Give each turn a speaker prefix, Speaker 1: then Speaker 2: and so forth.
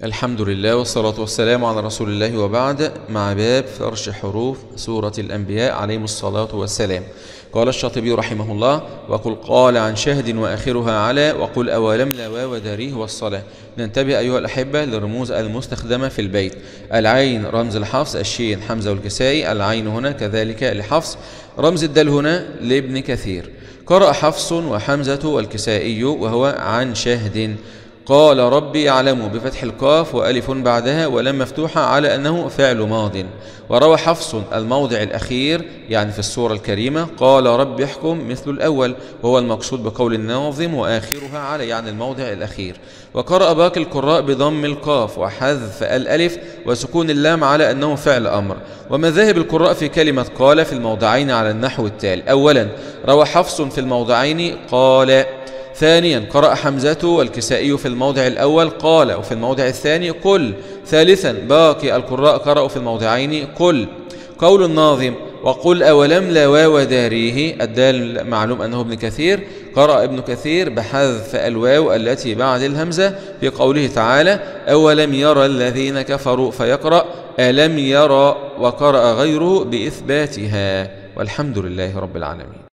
Speaker 1: الحمد لله والصلاة والسلام على رسول الله، وبعد. مع باب فرش حروف سورة الأنبياء عليهم الصلاة والسلام. قال الشاطبي رحمه الله: وقل قال عن شهد وآخرها على، وقل أولم لا واو داريه والصلاة. ننتبه أيها الأحبة للرموز المستخدمة في البيت. العين رمز الحفص، الشين حمزة والكسائي، العين هنا كذلك لحفص. رمز الدال هنا لابن كثير. قرأ حفص وحمزة والكسائي وهو عن شهد. قال ربي يعلم بفتح القاف وألف بعدها ولم مفتوحة على أنه فعل ماض. وروى حفص الموضع الأخير يعني في السورة الكريمة قال ربي احكم مثل الأول، وهو المقصود بقول الناظم وآخرها على يعني الموضع الأخير. وقرأ باقي القراء بضم القاف وحذف الألف وسكون اللام على أنه فعل أمر. ومذاهب القراء في كلمة قال في الموضعين على النحو التالي: أولا روى حفص في الموضعين قال. ثانيا قرأ حمزة والكسائي في الموضع الأول قال وفي الموضع الثاني قل. ثالثا باقي القراء قرأوا في الموضعين قل. قول الناظم وقل أولم لا واو داريه، الدال معلوم أنه ابن كثير. قرأ ابن كثير بحذف الواو التي بعد الهمزة في قوله تعالى أولم يرى الذين كفروا، فيقرأ ألم يرى، وقرأ غيره بإثباتها. والحمد لله رب العالمين.